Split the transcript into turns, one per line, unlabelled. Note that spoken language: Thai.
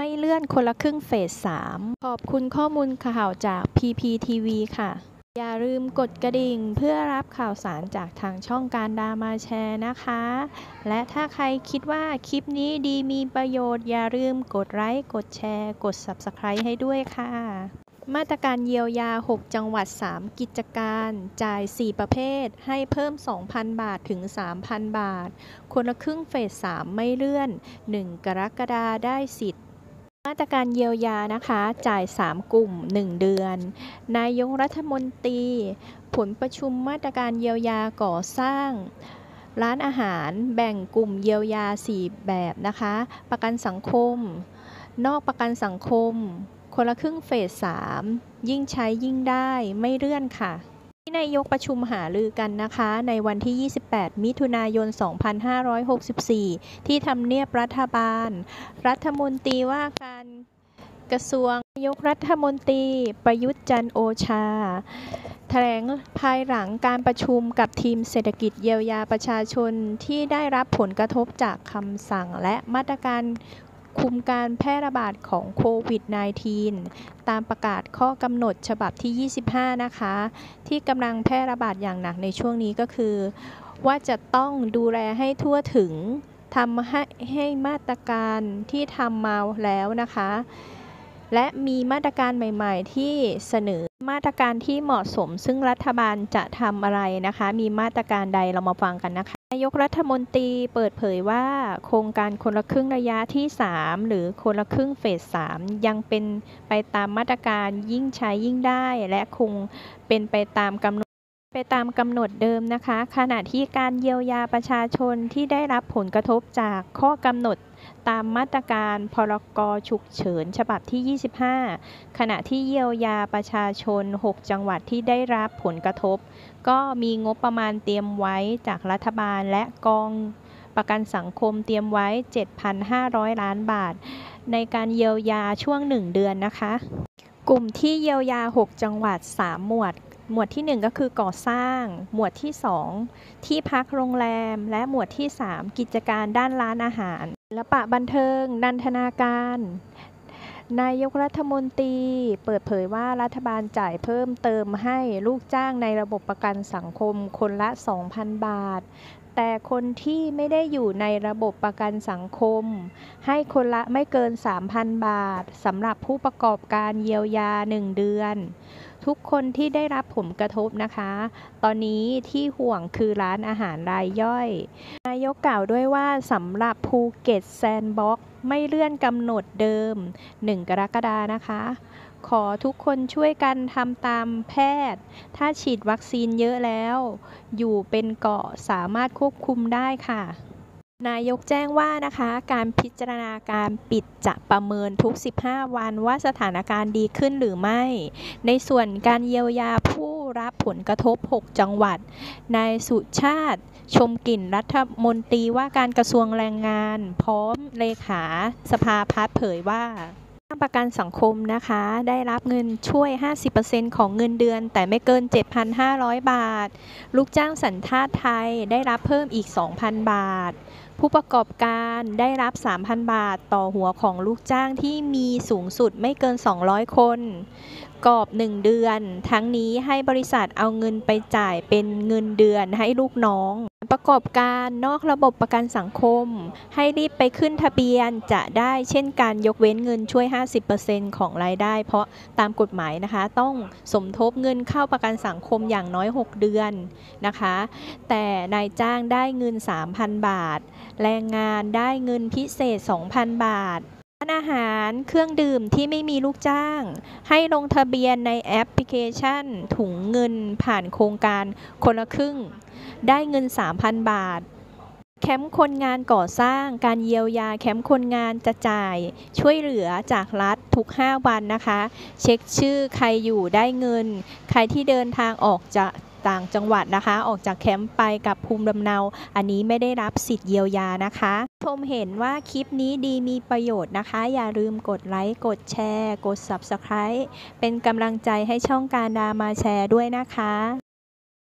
ไม่เลื่อนคนละครึ่งเฟส 3 ขอบคุณข้อมูลข่าวจาก PPTV ค่ะ อย่าลืมกดกระดิ่งเพื่อรับข่าวสารจากทางช่องการดามาแชร์นะคะ และถ้าใครคิดว่าคลิปนี้ดีมีประโยชน์อย่าลืมกดไลค์กดแชร์กด Subscribe ให้ด้วยค่ะ มาตรการเยียวยา 6 จังหวัด 3 กิจการจ่าย 4 ประเภทให้เพิ่ม 2,000 บาทถึง 3,000 บาท คนละครึ่งเฟส 3 ไม่เลื่อน 1 กรกฎาคมได้สิทธิ์มาตรการเยียวยานะคะจ่าย 3 กลุ่ม 1 เดือนนายกรัฐมนตรีผลประชุมมาตรการเยียวยาก่อสร้างร้านอาหารแบ่งกลุ่มเยียวยา 4 แบบนะคะประกันสังคมนอกประกันสังคมคนละครึ่งเฟส 3 ยิ่งใช้ยิ่งได้ไม่เลื่อนค่ะที่นายกประชุมหารือกันนะคะในวันที่ 28 มิถุนายน 2564 ที่ทำเนียบรัฐบาลรัฐมนตรีว่าการกระทรวงนายกรัฐมนตรีประยุทธ์จันทร์โอชาแถลงภายหลังการประชุมกับทีมเศรษฐกิจเยียวยาประชาชนที่ได้รับผลกระทบจากคำสั่งและมาตรการคุมการแพร่ระบาดของโควิด -19 ตามประกาศข้อกำหนดฉบับที่ 25 นะคะที่กำลังแพร่ระบาดอย่างหนักในช่วงนี้ก็คือว่าจะต้องดูแลให้ทั่วถึงทำให้มาตรการที่ทำมาแล้วนะคะและมีมาตรการใหม่ๆที่เสนอมาตรการที่เหมาะสมซึ่งรัฐบาลจะทำอะไรนะคะมีมาตรการใดเรามาฟังกันนะคะนายกรัฐมนตรีเปิดเผยว่าโครงการคนละครึ่งระยะที่ 3 หรือคนละครึ่งเฟส 3 ยังเป็นไปตามมาตรการยิ่งใช้ยิ่งได้และคงเป็นไปตามกำหนดเดิมนะคะขณะที่การเยียวยาประชาชนที่ได้รับผลกระทบจากข้อกำหนดตามมาตรการพรก.ฉุกเฉินฉบับที่ 25 ขณะที่เยียวยาประชาชน 6 จังหวัดที่ได้รับผลกระทบก็มีงบประมาณเตรียมไว้จากรัฐบาลและกองประกันสังคมเตรียมไว้ 7,500 ล้านบาทในการเยียวยาช่วง 1 เดือนนะคะกลุ่มที่เยียวยา 6 จังหวัด 3 หมวดที่ 1 ก็คือก่อสร้างหมวดที่ 2 ที่พักโรงแรมและหมวดที่ 3 กิจการด้านร้านอาหารศิลปะบันเทิงนันทนาการนายกรัฐมนตรีเปิดเผยว่ารัฐบาลจ่ายเพิ่มเติมให้ลูกจ้างในระบบประกันสังคมคนละ 2,000 บาทแต่คนที่ไม่ได้อยู่ในระบบประกันสังคมให้คนละไม่เกิน 3,000 บาทสำหรับผู้ประกอบการเยียวยา 1 เดือนทุกคนที่ได้รับผลกระทบนะคะตอนนี้ที่ห่วงคือร้านอาหารรายย่อยนายกกล่าวด้วยว่าสำหรับภูเก็ตแซนด์บ็อกซ์ไม่เลื่อนกำหนดเดิม 1 กรกฎาคมนะคะขอทุกคนช่วยกันทำตามแพทย์ถ้าฉีดวัคซีนเยอะแล้วอยู่เป็นเกาะสามารถควบคุมได้ค่ะนายกแจ้งว่านะคะการพิจารณาการปิดจะประเมินทุก 15 วันว่าสถานการณ์ดีขึ้นหรือไม่ในส่วนการเยียวยาผู้รับผลกระทบ 6 จังหวัดนายสุชาติชมกลิ่นรัฐมนตรีว่าการกระทรวงแรงงานพร้อมเลขาสภาพัฒน์เผยว่าประกันสังคมนะคะได้รับเงินช่วย 50% ของเงินเดือนแต่ไม่เกิน 7,500 บาทลูกจ้างสัญชาติไทยได้รับเพิ่มอีก 2,000 บาทผู้ประกอบการได้รับ 3,000 บาทต่อหัวของลูกจ้างที่มีสูงสุดไม่เกิน 200 คนกรอบ 1 เดือนทั้งนี้ให้บริษัทเอาเงินไปจ่ายเป็นเงินเดือนให้ลูกน้องประกอบการนอกระบบประกันสังคมให้รีบไปขึ้นทะเบียนจะได้เช่นการยกเว้นเงินช่วย 50% ของรายได้เพราะตามกฎหมายนะคะต้องสมทบเงินเข้าประกันสังคมอย่างน้อย 6 เดือนนะคะแต่นายจ้างได้เงิน 3,000 บาทแรงงานได้เงินพิเศษ 2,000 บาทร้านอาหารเครื่องดื่มที่ไม่มีลูกจ้างให้ลงทะเบียนในแอปพลิเคชันถุงเงินผ่านโครงการคนละครึ่งได้เงิน 3,000 บาทแคมป์คนงานก่อสร้างการเยียวยาแคมป์คนงานจะจ่ายช่วยเหลือจากรัฐทุก 5 วันนะคะเช็คชื่อใครอยู่ได้เงินใครที่เดินทางออกจากต่างจังหวัดนะคะออกจากแคมป์ไปกับภูมิลำเนาอันนี้ไม่ได้รับสิทธิ์เยียวยานะคะชมเห็นว่าคลิปนี้ดีมีประโยชน์นะคะอย่าลืมกดไลค์กดแชร์กด Subscribe เป็นกำลังใจให้ช่องการดามาแชร์ด้วยนะคะ